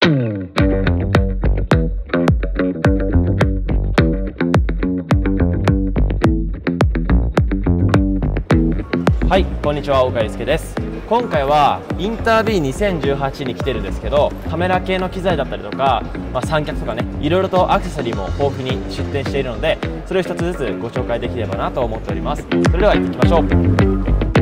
はい、こんにちは、岡祐介です。今回はインタービー2018に来てるんですけど、カメラ系の機材だったりとか、三脚とかね、いろいろとアクセサリーも豊富に出展しているので、それを一つずつご紹介できればなと思っております。それでは行ってきましょう。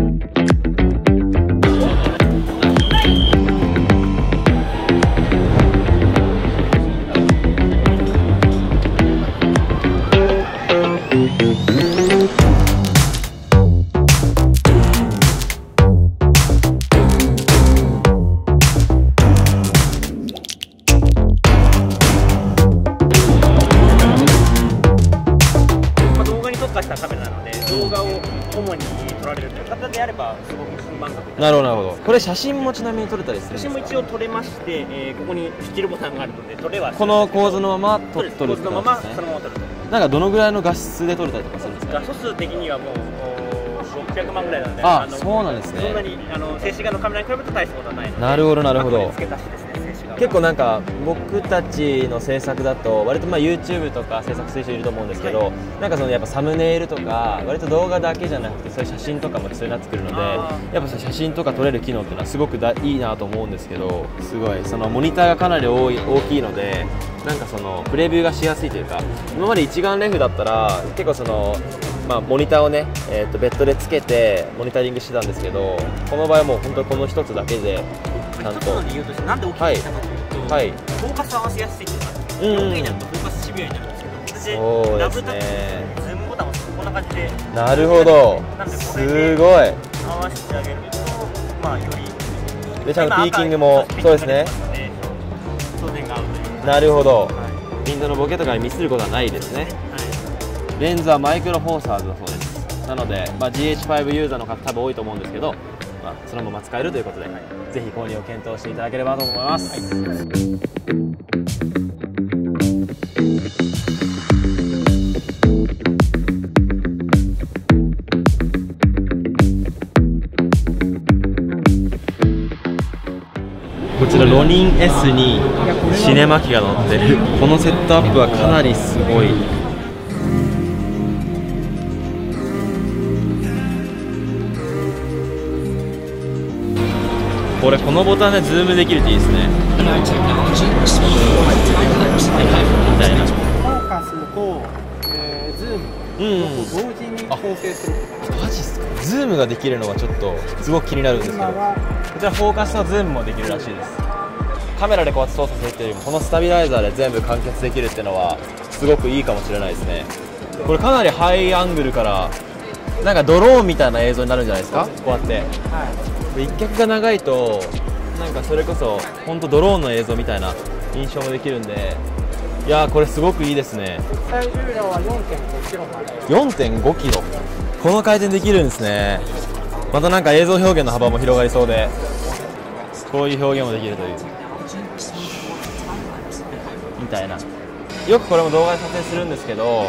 したカメラなので、動画を主に撮られるという方であればすごく満足。 なるほどなるほど。これ写真もちなみに撮れたりするんですか？ 写真も一応撮れまして、ここにスチールボタンがあるので撮れはこの構図のまま撮るってことですね。 そのまま撮ると。 なんかどのぐらいの画質で撮れたりとかするんですか？ 画素数的にはもう600万ぐらいなので、 あ、そうなんですね。 そんなに静止画のカメラに比べると大したことはないので。 なるほどなるほど。 付け足しですね。 結構なんか僕たちの制作だと割とYouTube とか制作する人いると思うんですけど、なんかそのやっぱサムネイルとか割と動画だけじゃなくてそういう写真とかも必要になってくるので、やっぱその写真とか撮れる機能っていうのはすごくいいなと思うんですけど、すごいそのモニターがかなり大きいので、なんかそのプレビューがしやすいというか、今まで一眼レフだったら結構そのモニターをね、ベッドでつけてモニタリングしてたんですけど、この場合はもう本当にこの一つだけでちゃんと。 一つの理由としてなんで大きくしたかというと、フォーカス合わせやすいっていうのがあって、4K になるとフォーカスシビアになるんですけど、それでダブルタッチでズームボタンを押すとこんな感じで。 なるほど。 なんでこれすごい。 合わせてあげると、よりでちゃんとピーキングもそうですね。 焦点が合うという。 なるほど。ウィンドウのボケとかにミスることはないですね。レンズはマイクロフォーサーズだそうです。なので、GH5 ユーザーの方多分多いと思うんですけど、そのまま使えるということで、ぜひ購入を検討していただければと思います。こちらロニン S にシネマ機が乗ってる。このセットアップはかなりすごい。このボタンでズームできるっていいですね。みたいな。 フォーカスと、ズーム同時に構成する。 マジっすか？ズームができるのはちょっとすごく気になるんですけど、こちらフォーカスとズームもできるらしいです。カメラでこうやって操作するっていうよりもこのスタビライザーで全部完結できるっていうのはすごくいいかもしれないですね。これかなりハイアングルからなんかドローンみたいな映像になるんじゃないですか？こうやって、一脚が長いとなんかそれこそ本当ドローンの映像みたいな印象もできるんで、いやーこれすごくいいですね。 最重量は 4.5 キロまで。 4.5 キロ。この回転できるんですね。またなんか映像表現の幅も広がりそうで、こういう表現もできるというみたいな。よくこれも動画で撮影するんですけど、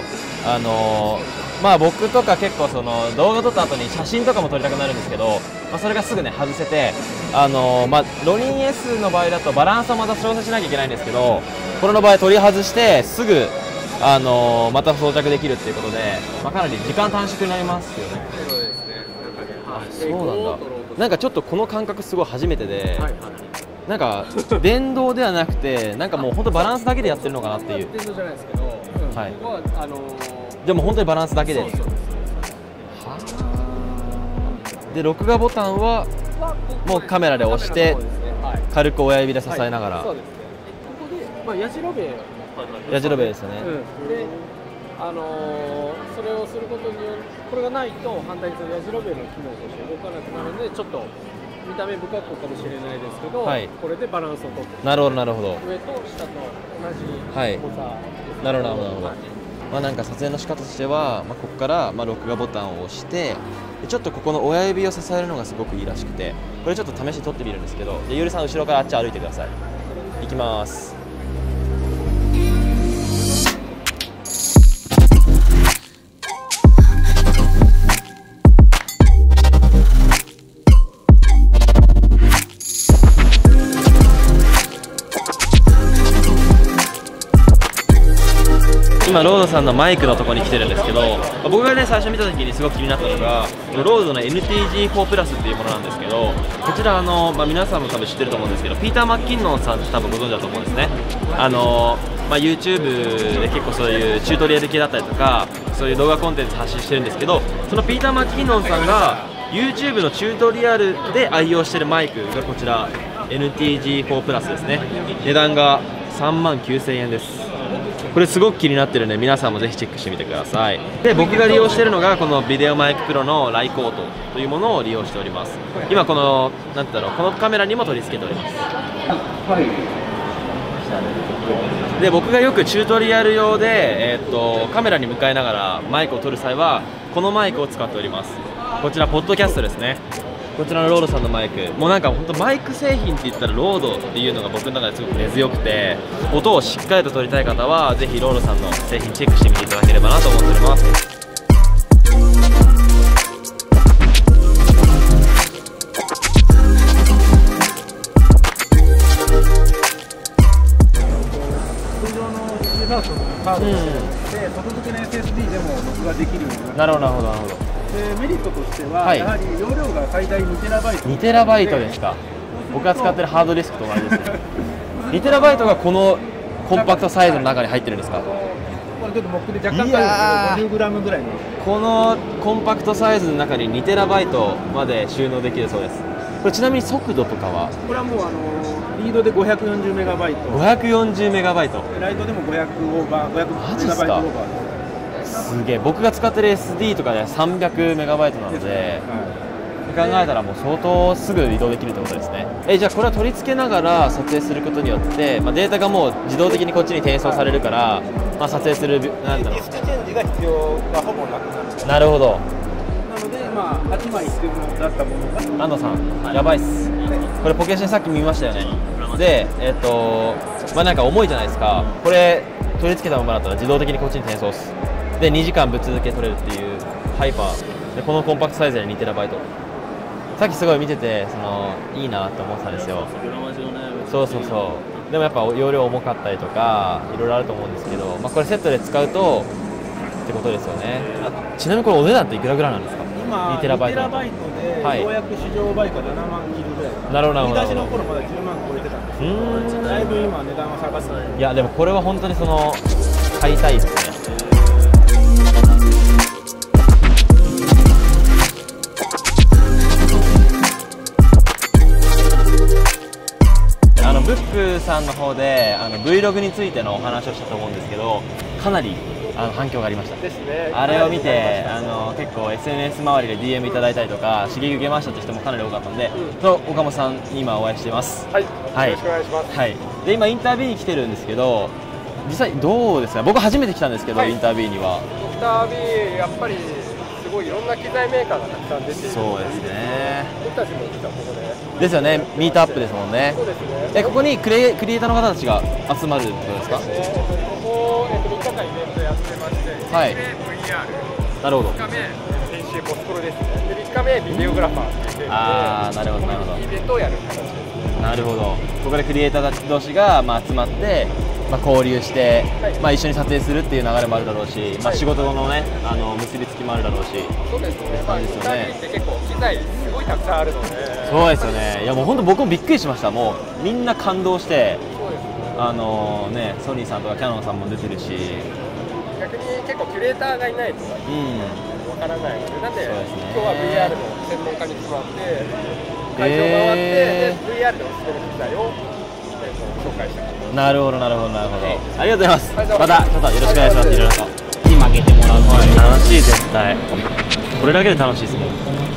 僕とか結構その動画撮った後に写真とかも撮りたくなるんですけど、それがすぐね外せて、ロニン S の場合だとバランスをまた調整しなきゃいけないんですけど、これの場合取り外してすぐまた装着できるっていうことで、かなり時間短縮になりますよね。 そうですね。 そうなんだ。なんかちょっとこの感覚すごい初めてで、なんか電動ではなくてなんかもう本当バランスだけでやってるのかなっていう。 電動じゃないですけど、 でも本当にバランスだけで。で録画ボタンはもうカメラで押して軽く親指で支えながら。 そうですね。ここでやじろべえ。 やじろべえですよね。 で、それをすることによりこれがないと反対にやじろべえの機能として動かなくなるので、ちょっと見た目不格好かもしれないですけど、これでバランスをとって。 なるほどなるほど。 上と下と同じ重さ。 なるほどなるほど。なんか撮影の仕方としては、ここから録画ボタンを押して、ちょっとここの親指を支えるのがすごくいいらしくて、これちょっと試しに撮ってみるんですけど、ゆうりさん後ろからあっち歩いてください。行きます。 今ロードさんのマイクのところに来てるんですけど、僕がね最初見た時にすごく気になったのがロードの NTG4 プラスっていうものなんですけど、こちら皆さんも多分知ってると思うんですけど、ピーター・マッキンノンさんって多分ご存知だと思うんですね。YouTube で結構そういうチュートリアル系だったりとかそういう動画コンテンツ発信してるんですけど、そのピーター・マッキンノンさんが YouTube のチュートリアルで愛用してるマイクがこちら NTG4 プラスですね。値段が39,000円です。これすごく気になってるんで皆さんもぜひチェックしてみてください。で僕が利用しているのがこのビデオマイクプロのライコートというものを利用しております。今このなんだろう、このカメラにも取り付けております。で僕がよくチュートリアル用で、カメラに向かいながらマイクを撮る際はこのマイクを使っております。こちらポッドキャストですね。こちらのロードさんのマイク、もうなんか本当マイク製品って言ったらロードっていうのが僕の中ですごく根強くて、音をしっかりと撮りたい方はぜひロードさんの製品チェックしてみていただければなと思っております。 外付けの SSD でも録画できるようになって、 なるほどなるほどなるほど。 でメリットとしては、やはり容量が最大 2TB ですか。僕が使ってるハードディスクと同じですね。2TB がこのコンパクトサイズの中に入ってるんですか。 これちょっとモックで若干軽いですけど 50g ぐらいのこのコンパクトサイズの中に 2TB まで収納できるそうです。これちなみに速度とかはこれはもうリードで 540MB 540MB ライトでも500オーバー 500MB オーバーすげえ。僕が使ってる SD とかで 300MB なので、考えたらもう相当すぐ移動できるってことですね。じゃあこれは取り付けながら撮影することによって、データがもう自動的にこっちに転送されるから、撮影するなんだろう、 ディスクチェンジが必要がほぼなくなる。 なるほど。 なので8枚必要だったものが安藤さん、やばいっす。これポケシンさっき見ましたよね。でなんか重いじゃないですか。これ取り付けたままだったら自動的にこっちに転送す。で2時間ぶっ続け撮れるっていうハイパーで、このコンパクトサイズで 2TB。さっきすごい見てていいなって思ってたんですよ。そうそうそう。でもやっぱ容量重かったりとかいろいろあると思うんですけど、これセットで使うとってことですよね。ちなみにこれお値段っていくらぐらいなんですか。 今 2TB でようやく市場売価7万切るぐらい。 なるほどなるほど。 見出しの頃まだ10万超えてたんですけど、だいぶ今値段は下がってない。 いやでもこれは本当に買いたいですね。ブックさんの方でVlog についてのお話をしたと思うんですけど、かなり反響がありましたですね。 あれを見て結構 SNS 周りで DM いただいたりとか刺激受けましたって人もかなり多かったので、岡本さんに今お会いしています。 はい、よろしくお願いします。 はい、で今インタービューに来てるんですけど、実際どうですか。僕初めて来たんですけど、インタービューには。 インタービューやっぱりすごいいろんな機材メーカーがたくさん出ている。 そうですね。 僕たちも実はここでですよね。ミートアップですもんね。 そうですね。 ここにクリエイターの方たちが集まるってことですか。 ここ3日間イベントやってまして、 はい、 1日目 VR、 なるほど。 2日目編集ポストロですね。で3日目ビデオグラファーっていうテーマで、 なるほどなるほど。 イベントをやる形です。 なるほど。ここでクリエイター同士が集まって、交流して、一緒に撮影するっていう流れもあるだろうし、仕事のね結びつきもあるだろうし。 そうですね。インタービューって結構機材すごいたくさんあるので。 そうですよね。いやもう本当僕もびっくりしました。もうみんな感動して、ソニーさんとかキヤノンさんも出てるし。 逆に結構キュレーターがいないとわからないので、なんで今日は VR の専門家に来てもらって会場回って、VR でおすすめの機材を紹介したかった。 なるほどなるほどなるほど。ありがとうございます。またちょっとよろしくお願いします。いろいろとに負けてもらう。楽しい絶対。これだけで楽しいですもん。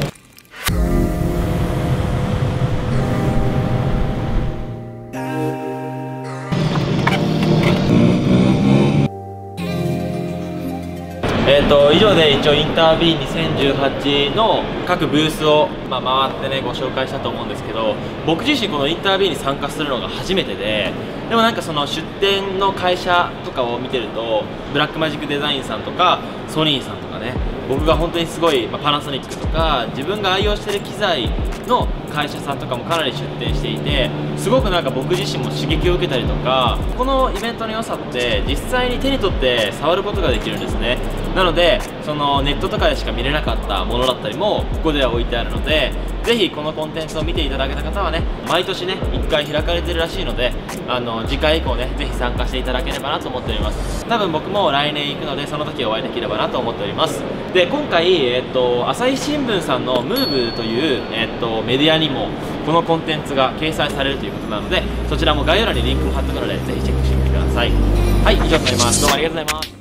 以上で一応インタービー2018の各ブースを回ってねご紹介したと思うんですけど、僕自身このインタービーに参加するのが初めてで、でもなんかその出展の会社とかを見てるとブラックマジックデザインさんとかソニーさんとかね、僕が本当にすごい、パナソニックとか自分が愛用してる機材の会社さんとかもかなり出店していて、すごくなんか僕自身も刺激を受けたりとか、このイベントの良さって実際に手に取って触ることができるんですね。なのでそのネットとかでしか見れなかったものだったりもここでは置いてあるので、ぜひこのコンテンツを見ていただけた方はね、毎年ね1回開かれてるらしいので、次回以降ねぜひ参加していただければなと思っております。多分僕も来年行くので、その時お会いできればなと思っております。で今回、朝日新聞さんのムーブという、メディアにもこのコンテンツが掲載されるということなので、そちらも概要欄にリンクを貼っておくのでぜひチェックしてみてください。はい、以上となります。どうもありがとうございます。